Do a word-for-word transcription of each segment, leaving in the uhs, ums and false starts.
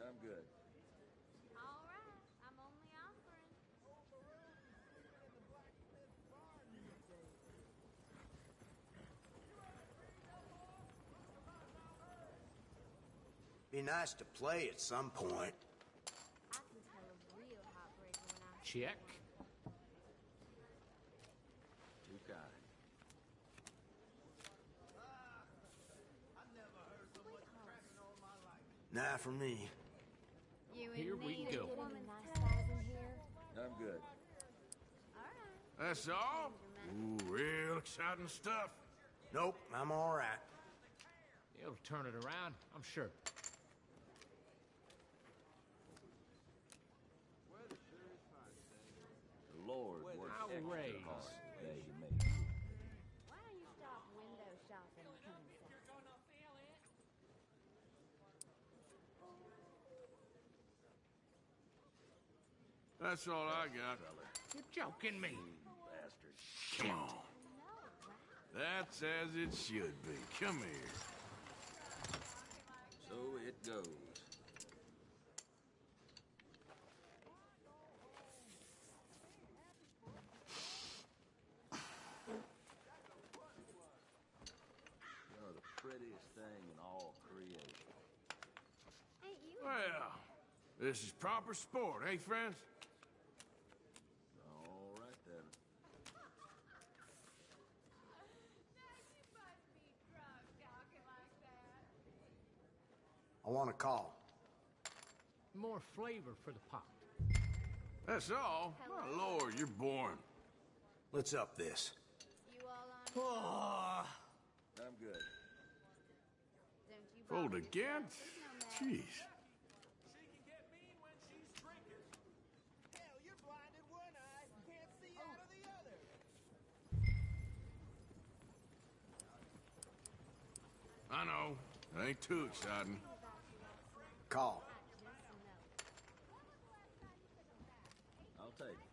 I'm good. All right, I'm only offering. Be nice to play at some point. I can tell a real heartbreaker when I Check. Too kind. Nah, for me. You Here we need go. a woman's nice size in here. I'm good. All right. That's all? Ooh, real exciting stuff. Nope, I'm all right. It'll turn it around, I'm sure. The Lord works I'll extra raise. hard the day He made you. Why don't you stop window shopping and come inside? That's all I got. You're joking me. You bastard. Come on. No, right? That's as it should be. Come here. So it goes. You're the prettiest thing in all creation. Ain't you? Well, this is proper sport, eh, friends? All right then. I want a call. More flavor for the pot. That's all? My lord, you're boring. Let's up this. You all on? Oh, I'm good. Don't you Fold bother again? yourself. There's no Jeez. She can get mean when she's drinking. Hell, you're blind in one eye, can't see out of the other. I know. It ain't too exciting. call. I'll take it.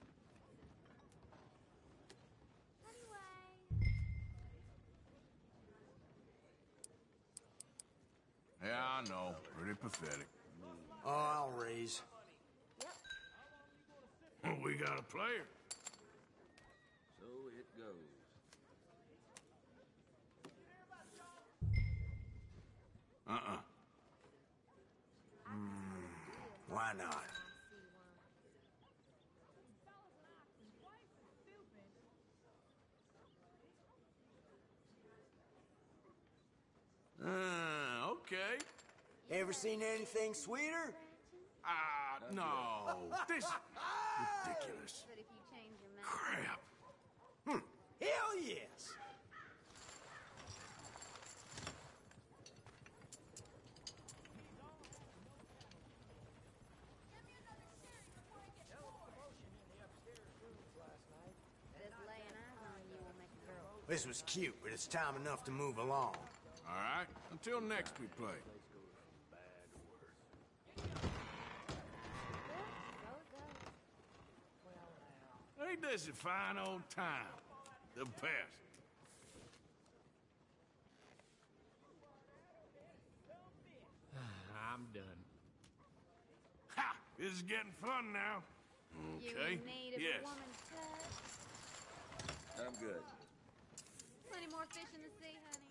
Yeah, I know. Pretty pathetic. Oh, I'll raise. We got a player. So it goes. Uh-uh. Why not? Uh, okay. Ever seen anything sweeter? Ah, uh, no. This is ridiculous. But if you change your mind. Crap. Hmm. Hell yes. Just laying eyes on you will make a girl. This was cute, but it's time enough to move along. All right. Until next we play. Ain't this a fine old time? The best. I'm done. Ha! This is getting fun now. You Okay. in need of Yes. a woman's touch? I'm good. Plenty more fish in the sea, honey.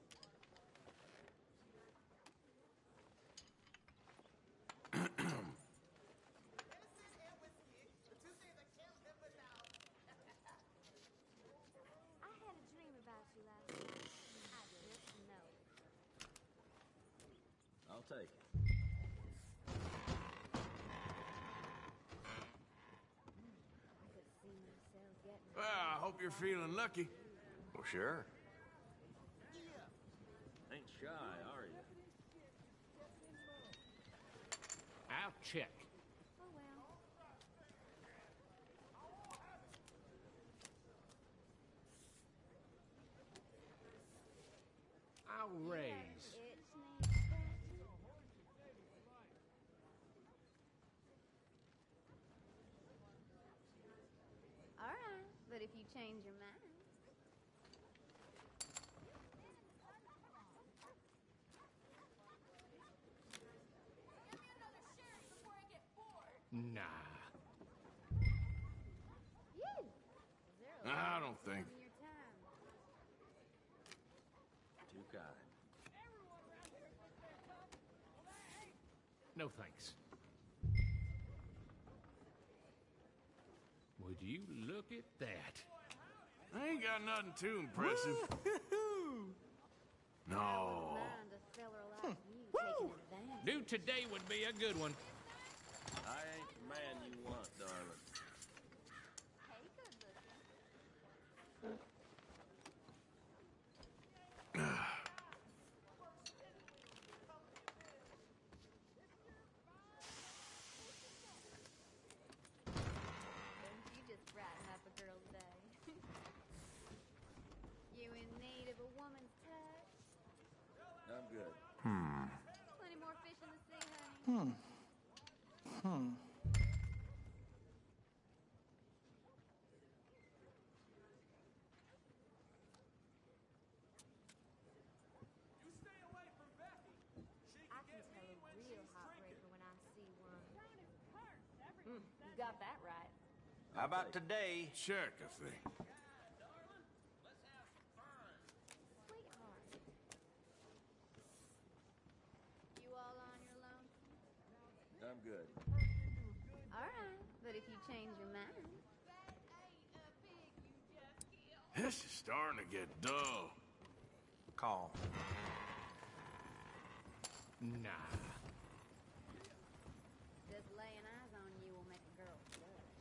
I had a dream about you last night. I just know. I'll take it. I could see myself getting. Well, I hope you're feeling lucky. Well, sure. Ain't shy, are you? I'll check. Oh well. I'll raise. Itch needs scratching. All right, but if you change your mind. don't think. Your time. Too kind. No thanks. Would you look at that? I ain't got nothing too impressive. No. Mind a feller like you taking advantage. New today would be a good one. I ain't the man you want, darling. Hey, good looking. Don't you just brighten up a girl's day. You in need of a woman's touch? I'm good. Plenty more fish in the sea, honey. You stay away from Becky. She I can can get tell mean a when real she's heartbreaker drinking. when I see one. Mm, you got that right. How about today? Check, I think. Sweetheart. You all on your lonesome? I'm good. All right, but if you change your mind, This is starting to get dull. Call. Nah. just laying eyes on you will make a girl blush.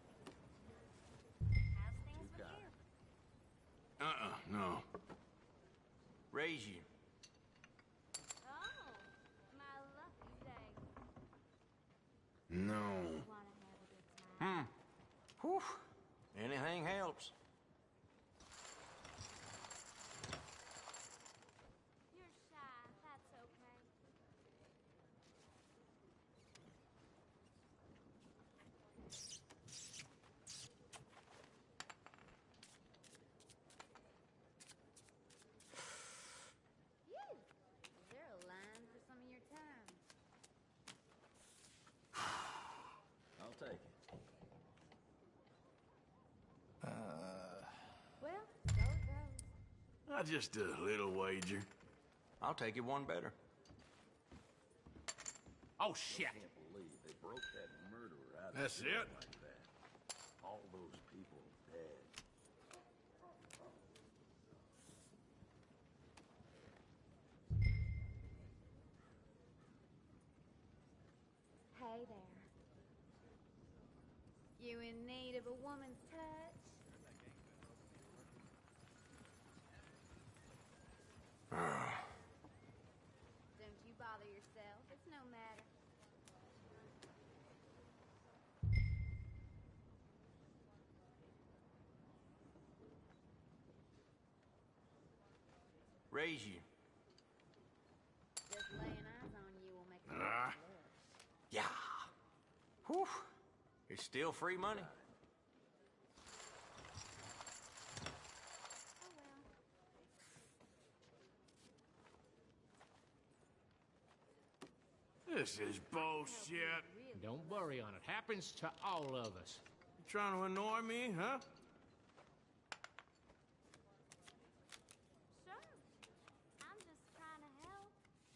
How's things Too with kind. you? Uh-uh, no. Raise you. Oh, my lucky day. No. Wanna have a good time? Hmm. Whew. Anything helps. You're shy. That's okay. Phew. Is there a line for some of your time? I'll take it. Well, so it goes. I just a little wager. I'll take you one better. Oh, shit. I can't believe they broke that murderer out That's of jail it? like that. All those people dead. Hey there. You in need of a woman's touch? Don't you bother yourself. It's no matter. Raise you. Just laying eyes on you will make a girl Ah. blush. Yeah. Whew. It's still free money. Oh well. This is bullshit. Really? Don't worry on it. Happens to all of us. You trying to annoy me, huh? Sure. I'm just trying to help.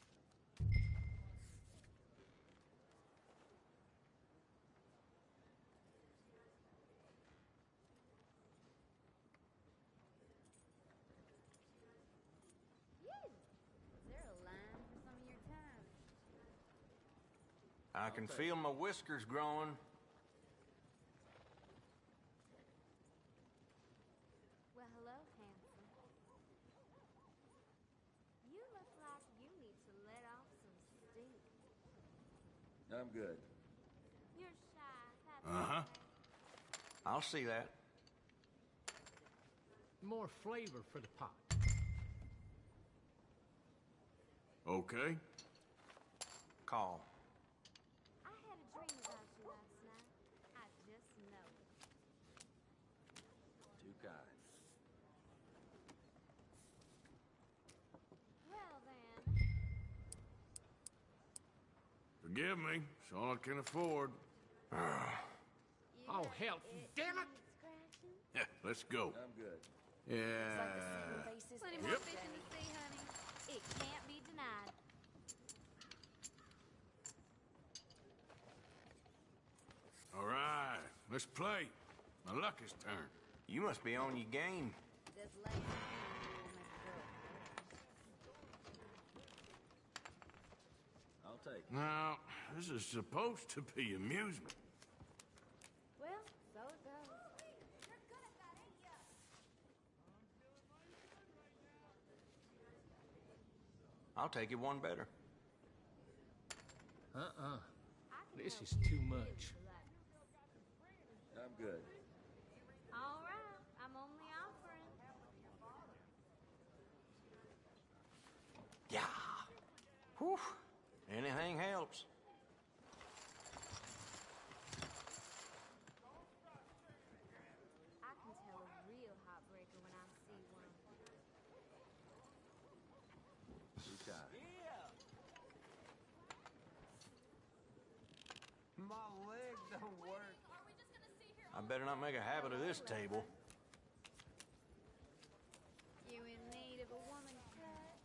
Phew. Is there a line for some of your time? I can feel my whiskers growing. Well, hello, handsome. You look like you need to let off some steam. I'm good. You're shy. That's Uh-huh. okay. I'll see that. More flavor for the pot. Okay. Call. I had a dream about you last night. I just know it. Too kind. Well then, Forgive me. It's all I can afford. you Oh, got hell, it damn it. needs scratching? Let's go. I'm good. Yeah. Plenty more Yep. fishing to see, honey. It can't be denied. All right, let's play. My luck is turned. You must be on your game. This last will I'll take it. Now, this is supposed to be amusement. Well, so it goes. I'll take it one better. Uh-uh. I can This help is you too really much. relax. I'm good. All right, I'm only offering. Yeah. Whew. Anything helps. I can tell a real heartbreaker when I see one. You got it. My leg don't work. I better not make a habit of this table. You in need of a woman's touch?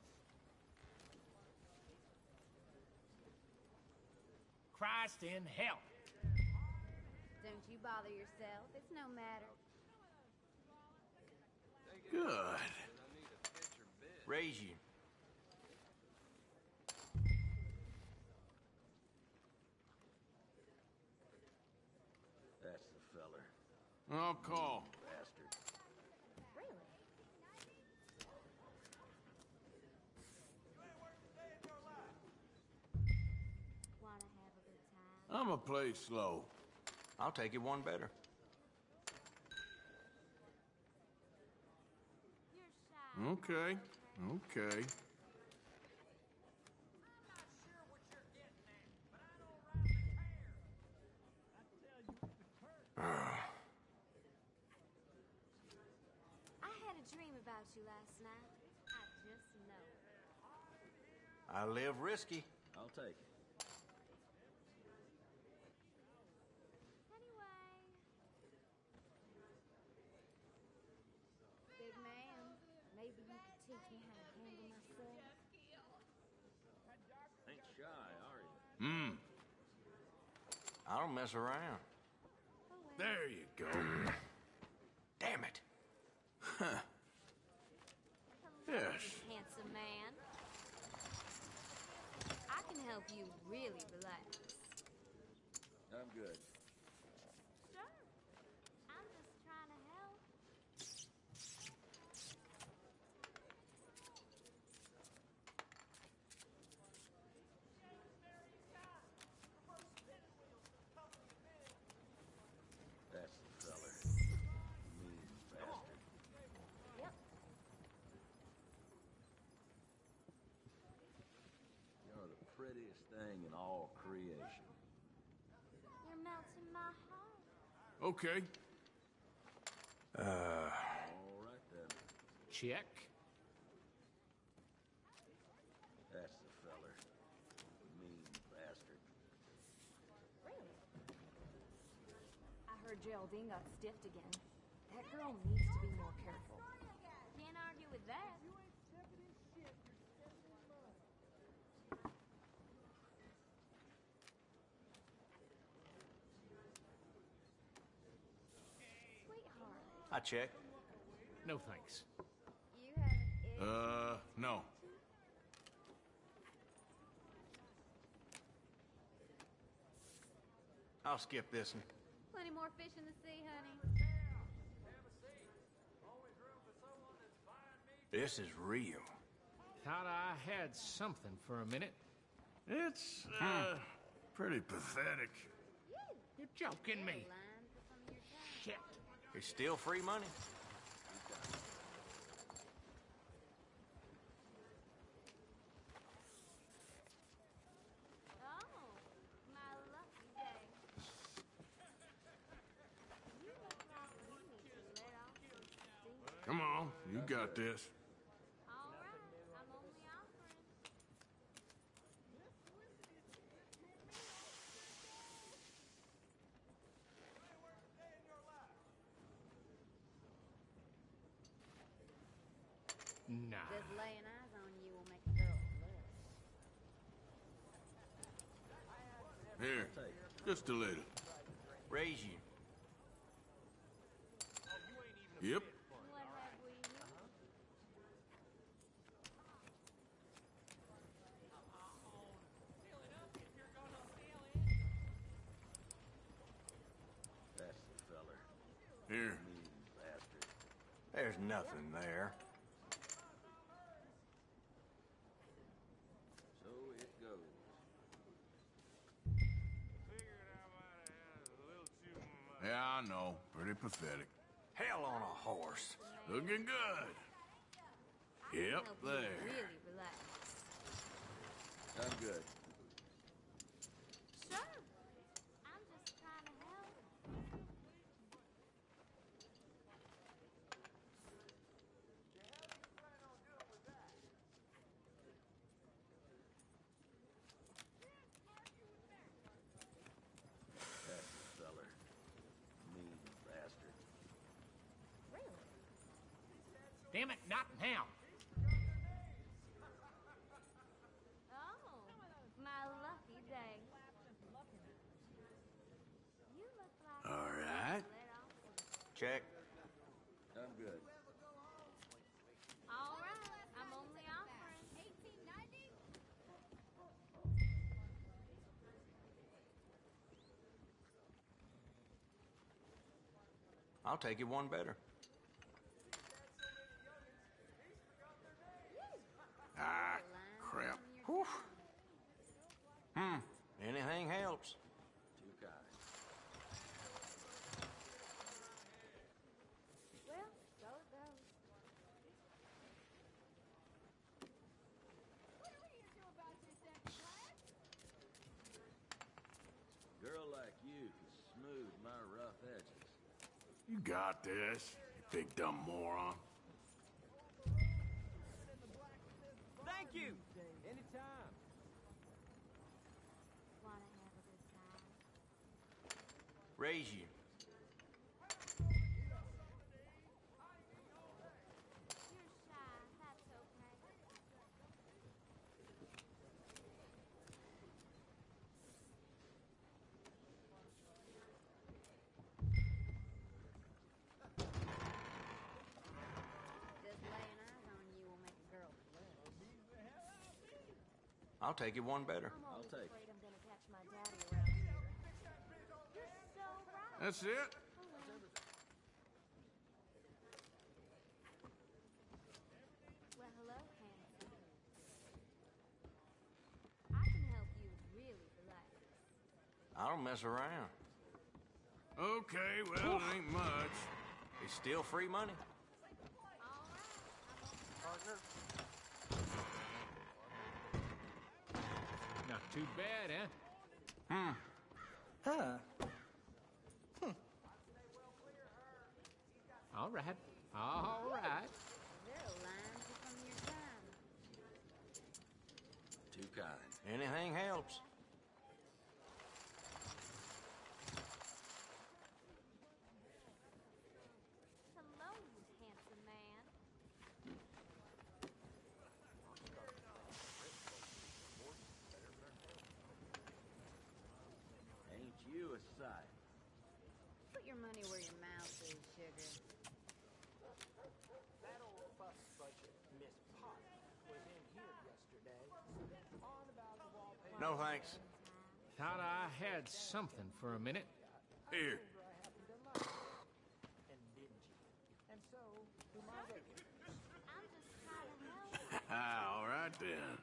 Christ in hell. Don't you bother yourself. It's no matter. Good. Raise you. That's the feller. I'll call. Bastard. Really? Wanna have a good time? I'ma play slow. I'll take it one better. You're shy. Okay, okay. I had a dream about you last night. I just know. I live risky. I'll take it. Anyway. Big man, maybe you could teach me how to handle myself. Ain't shy, are you? Hmm, I don't mess around. Oh, well. there you go. Damn it. Hello, Yes. handsome man. I can help you really relax. I'm good. Sure. I'm just trying to help. That's the feller. Mean bastard. Yep. You're the prettiest thing in all creation. You're melting my heart. Okay. All right then. Check. That's the feller. Mean bastard. Really? I heard Geraldine got stiffed again. That girl needs to be more careful. Can't argue with that. Sweetheart, I check. No thanks. you have an Uh, no. I'll skip this one. plenty more fish in the sea, honey. This is real. Thought I had something for a minute. It's, uh, pretty pathetic. You're joking me. Line for some of your time. Shit. It's still free money. Oh, my lucky day. You look like you need to let off some steam. Come on, you got this. All right, I'm only offering. Nah. Just laying eyes on you will make a girl blush. Here, just a little. Raise you. Yep. What have we here? That's the feller. Here. Mean bastard. There's nothing there. So it goes. Yeah, I know. Pretty pathetic. Hell on a horse. Looking good. Yep, Help you there. really relax. I'm good. Sure. I'm just trying to help. That's the feller. Mean bastard. Really? Damn it, not now. Oh, my lucky day. You look like All right. let off some- Check. I'm good. All right, I'm only offering eighteen ninety. I'll take you one better. Ah, crap. Whew. Hmm. Anything helps. Too kind. Well, so it goes. Girl like you can smooth my rough edges. You got this, you big dumb moron. Thank you. Anytime. Wanna have a good time? Raise you. You're shy, that's okay. Just laying eyes on you will make a girl blush. I'll take you one better. I'm I'll always take afraid I'm gonna catch my daddy around here. You're so right. That's it? Oh, well. Well, hello, handsome. I can help you really relax. I don't mess around. Okay, well, it ain't much. It's still free money. All right, Not too bad, eh? Huh. All right. All right. They'll line you from your time. Too kind. Anything helps. hello, handsome man. Ain't you a sight? Put your money where your mouth is, sugar. That old fuss budget, Miss Potter, was in here yesterday. On about the wallpaper. No thanks. Thought I had something for a minute. Here. I happen to like. And dingy. And so, do my regulars. I'm just trying to help. Ah, all right then.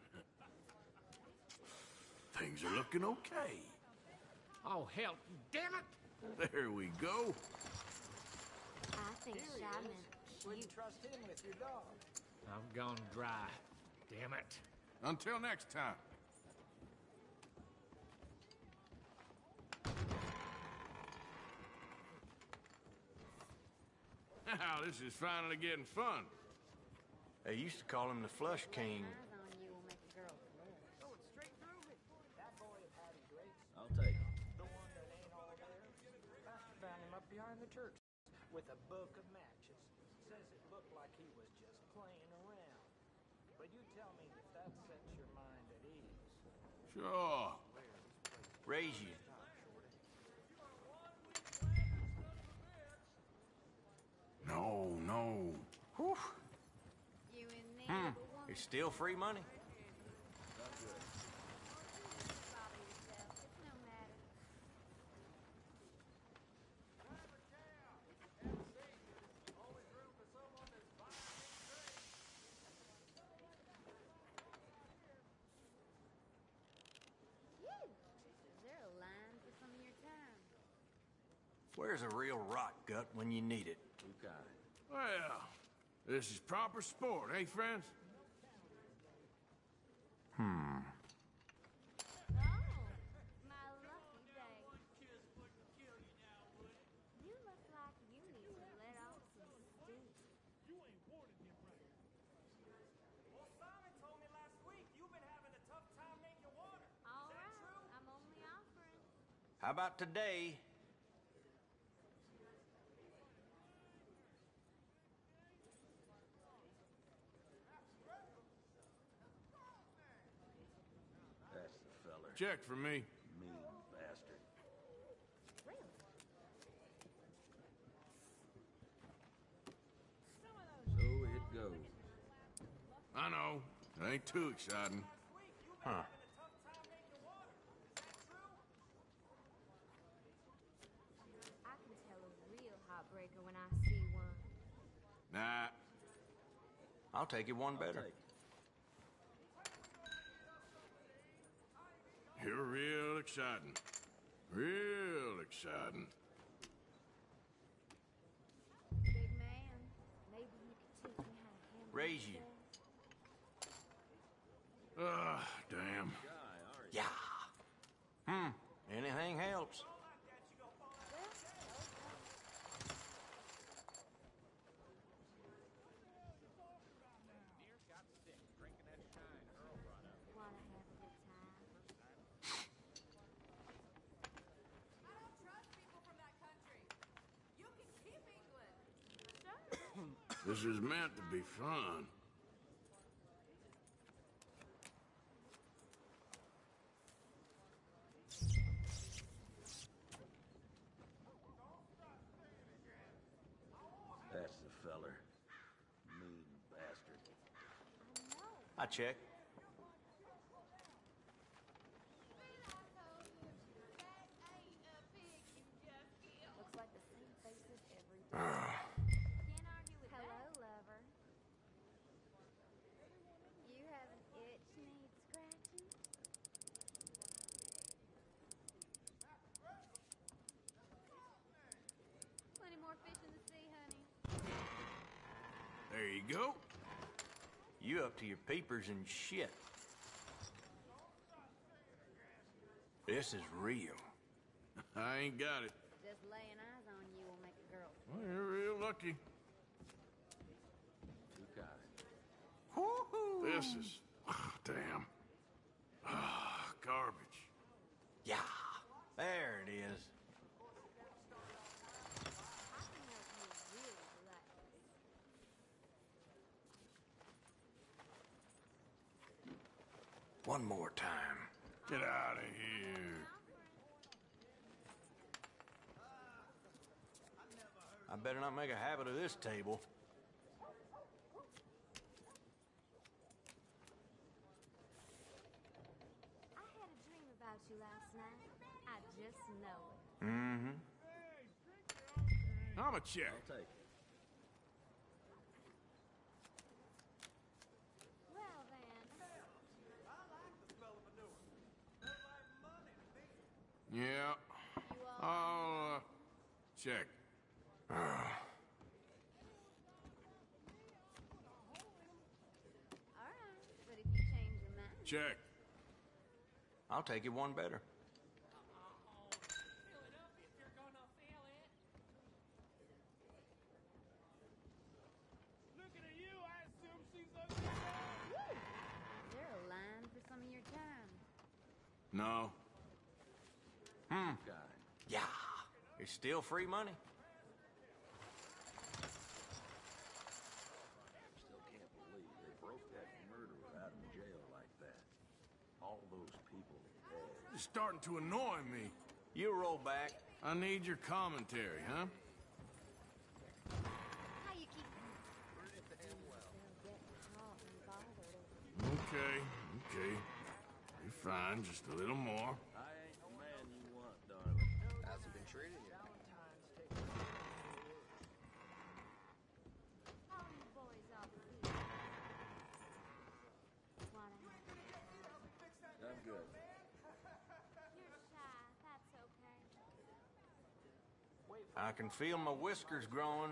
Things are looking okay. Oh, hell, damn it! There we go. I think Here he Shyman is. Wouldn't cute. trust him with your dog. I've gone dry. Damn it. Until next time. Now, this is finally getting fun. They used to call him the Flush King. Eyes on you will make a girl blush. Going straight through me. That boy of Hattie Drake's, I'll take it. the one that ain't all there. Pastor found him up behind the church with a book of matches. Says it looked like he was just playing around. tell me if that sets your mind at ease. Sure. Raise you. No, no. Whew. You in need Hmm. of a woman? It's still free money. Bother yourself. It's no matter. Phew. Is there a line for some of your time? Where's a real rot gut when you need it? Who got it? Well, this is proper sport, eh, friends? Hmm. Oh, my lucky day. You look like you need to let off some steam. Well, Simon told me last week you've been having a tough time making water. All right, I'm only offering. How about today? That's the feller. Check for me. Mean bastard. Really? So it goes. I know. It ain't too exciting. Huh. I can tell a real heartbreaker when I see one. Nah. I'll take you one I'll better. take it. You're real exciting. Real exciting. Big man, maybe you could teach me how to handle Raise you. myself. Ah, damn. Yeah. Hmm. Anything helps. Wanna have a good time? I don't trust people from that country. You can keep England. This is meant to be fun. That's the feller. Mean bastard. I check. Looks like the same faces every day. Can't argue with Hello, that. lover. You have an itch needs scratching? Plenty more fish in the sea, honey. There you go. You up to your peepers and shit. This is real. I ain't got it. Just laying eyes on you will make a girl. Well, you're real lucky. Who got it? Woo-hoo. This is... ah, damn. Ah, garbage. Yeah. There it is. I can help you really relax. One more time. Get out of here. I better not make a habit of this table. I had a dream about you last night. I just know it. Mm-hmm. I'm a check. I'll take it. Well then, Yeah. you all I'll, uh, check. all right. But if you change your mind, Check. I'll take you one better. Looking at you, I assume she's ugly. is there a line for some of your time? No. Hmm. Got it. Yeah. It's still free money. Still can't believe they broke that murderer out people dead. You're starting to annoy me. You roll back. I need your commentary, huh? How you keep... Okay, okay. You're fine, just a little more. I ain't the man you want, darling. How's it been treating you? How you boys all feel? Wanna have I'm good. You're shy. That's okay. I can feel my whiskers growing.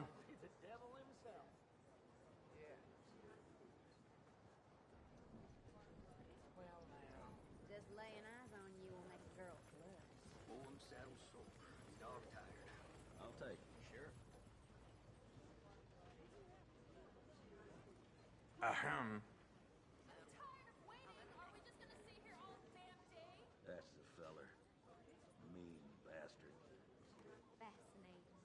Just laying eyes on you will make a girl flush. One saddle sore. Dog tired. I'll take it. Sure. Ahem. Tired of waiting? Are we just gonna sit here all damn day? That's the feller. Mean bastard. Fascinating.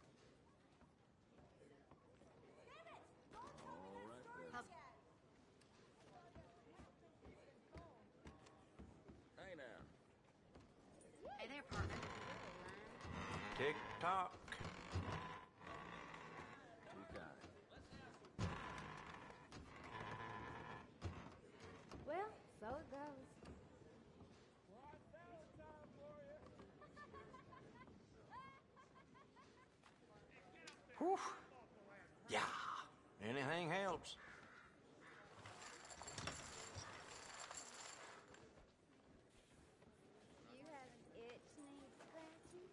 All right then. Hey now. Hey there, partner. Tick tock. Too kind. Well, so it goes. Whew. Yeah. Anything helps. You have an itch needs scratching?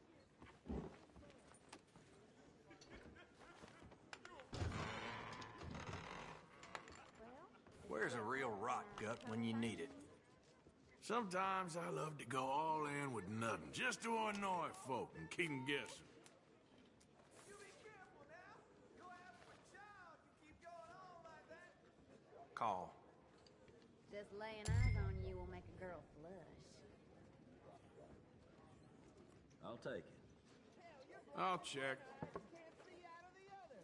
Well, Where's a real rot gut when you need it? Sometimes I love to go all in with nothing, just to annoy folk and keep them guessing. You be careful now. You'll have a child. You keep going on like that. Call. just laying eyes on you will make a girl flush. I'll take it. I'll check. Can't see out of the other.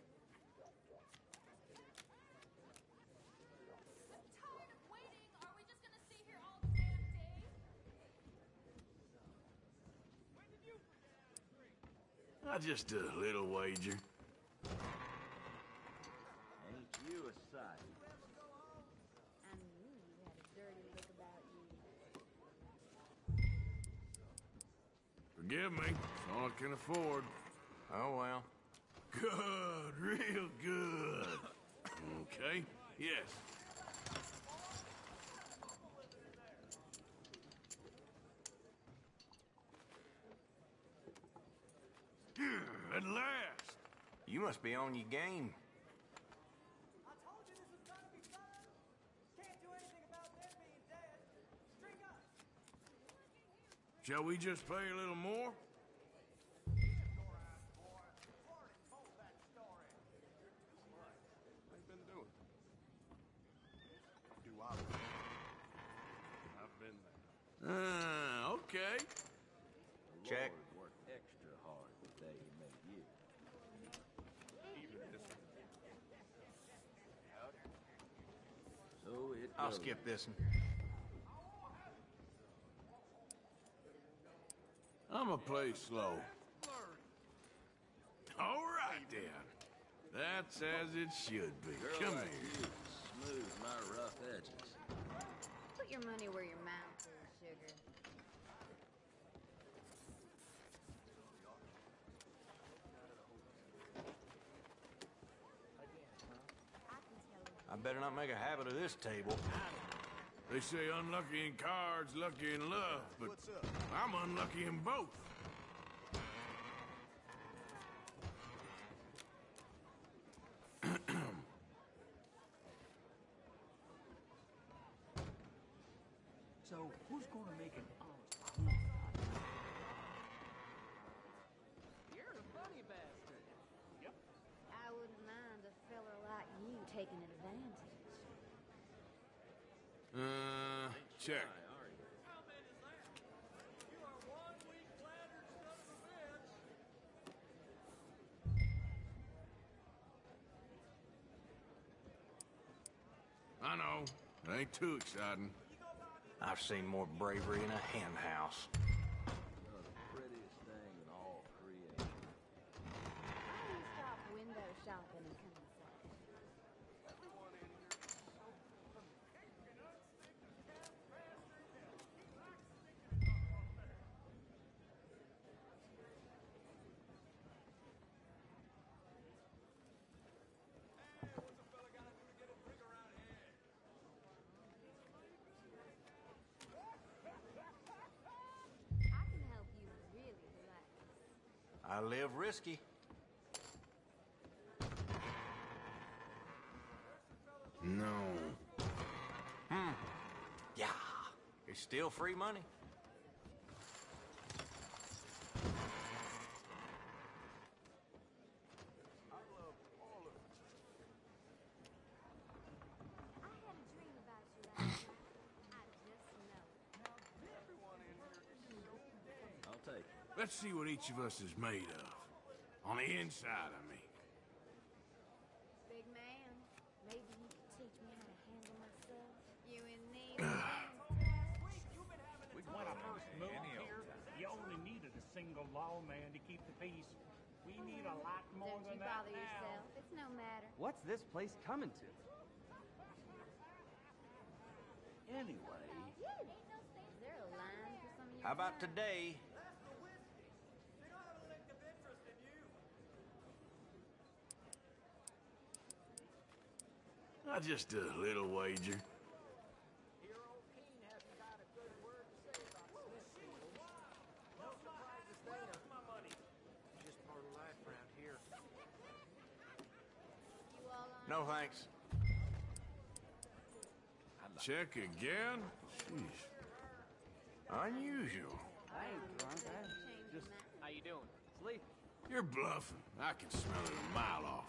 I'm tired of waiting. Are we just gonna sit here all damn day? When did you forget how to drink? Uh, just a little wager. Ain't you a sight? I knew you had a dirty look about you. Forgive me. It's all I can afford. Oh, well. Good, real good. Okay, yes. At last. You must be on your game. I told you this was gonna be fun. Can't do anything about them being dead. String up. Shall we just pay a little more? Uh, okay. Check. Lord worked extra hard the day he made you. So it I'll goes. skip this one. I'ma play slow. All right, then. That's as it should be. Girl Come like here. you smooth my rough edges. Put your money where your mouth is, sugar. I can tell you. I better not make a habit of this table. They say unlucky in cards, lucky in love, but I'm unlucky in both. So, who's gonna make an honest You're a funny bastard. I wouldn't mind a feller like you taking advantage. Uh, check. Why are you? How bad is that? You are one weak flattered son of a bitch. I know. It ain't too exciting. I I've seen more bravery in a hen house. You're the prettiest thing in all creation. Why don't you stop window shopping and come inside? I can help you really relax. I live risky. No. Yeah. It's still free money. I had a dream about you last night. I just know it. I'll take it. Let's see what each of us is made of. On the inside, I mean. Big man, maybe you could teach me how to handle myself. You in need of women's When I first moved here, you only needed a single lawman to keep the peace. We need a lot more Don't you than that bother now. yourself. It's no matter. What's this place coming to? Anyway, Is there a line for some of your How about time? today? That's the whiskey. They don't have a lick of interest in you. Uh, just a little wager. Hero King hasn't got a good word to say about this people. No surprises there. My money. Just part of life around here. You all on? No thanks. Check again? Sheesh. Unusual. I ain't drunk. I Change just. your mind. How you doing? Sleep? You're bluffing. I can smell it a mile off.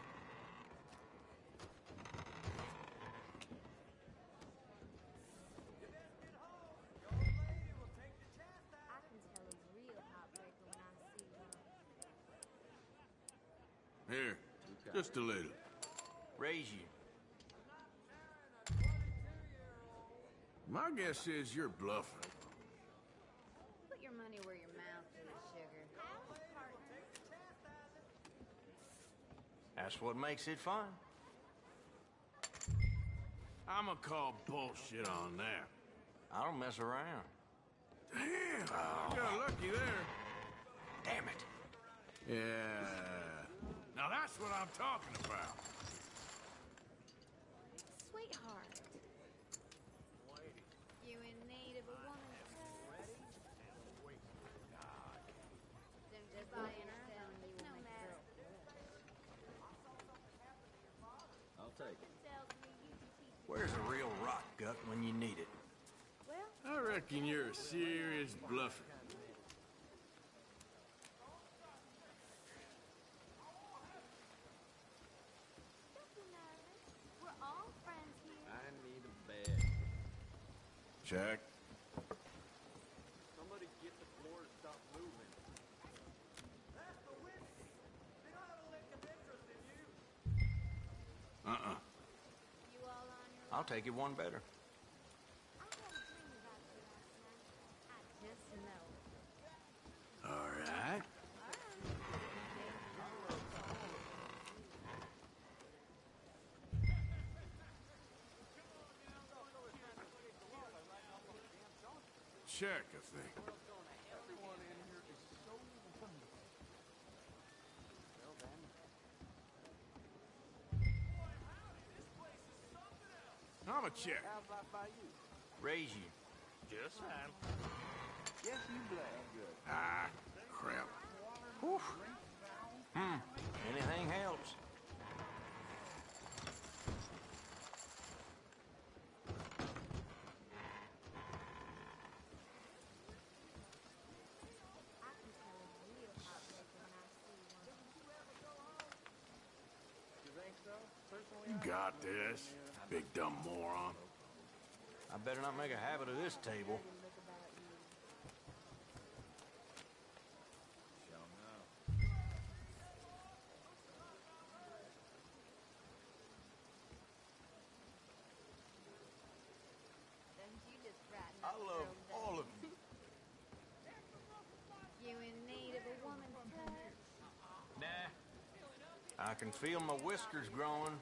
I can tell a real heartbreaker when I see one. Here, just a little. Raise you. My guess is you're bluffing. Put your money where your mouth is, sugar. That's what makes it fun. I'ma call bullshit on that. I don't mess around. Damn, you got lucky there. Damn it. Yeah. Now that's what I'm talking about. Sweetheart. You in need of a woman's touch? Don't just buy in herself. It's no matter. I'll take it. Tells me you can teach me. Where's a real rock gut when you need it? Well, I reckon you're a serious bluffer. don't be nervous. We're all friends here. I need a bed. Check. Somebody get the floor to stop moving. That's the whiskey. They don't have a lick of interest in you. Uh-uh. You all on your I'll take it one better. I had a dream about you last night. I just know it. All right. Check, I think. Everyone in here is so wonderful. Well then. I'm a check. How about by you? Raise you. Just fine. Yes, you blame. Good. Ah, crap. Anything helps. I can tell a real heartbreaker when I see one. You think so? Personally, You I got don't know. this, big dumb moron. I better not make a habit of this table. Look about you. Shall know. Don't you just frighten I can feel my whiskers growing.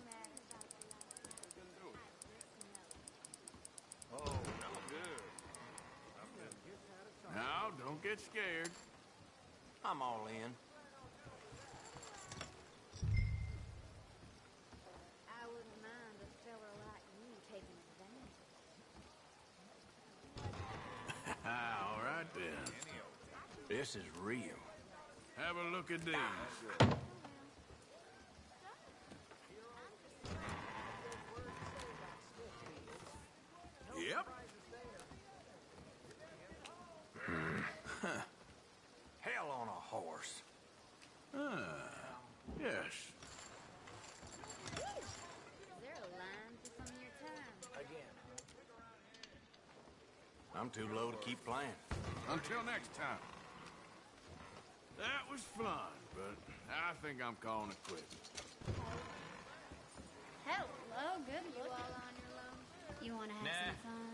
Oh, no good. Now, don't get scared. I'm all in. I wouldn't mind a fella like you taking advantage. All right, then. This is real. Have a look at these. Yep. Hell on a horse. Ah, yes. Is there a line for some of your time? Again. I'm too low to keep playing. Until next time. That was fun, but I think I'm calling it quits. Hello, good looking. You all on your own? You want to have Nah. some fun?